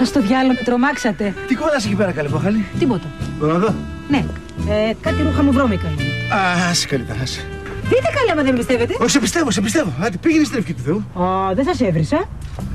Στο διάλογο με τρομάξατε. Τι κόλλασε εκεί πέρα, καλή πόχαλη? Τίποτα. Μπορώ να δω? Ναι. Κάτι ρούχα μου βρώμικα είναι. Άσε καλύτερα, άσε. Δείτε καλά, άμα δεν πιστεύετε. Όχι, σε πιστεύω. Άντε, πήγαινε στην ευχή του Θεού. Δεν σας έβρισα.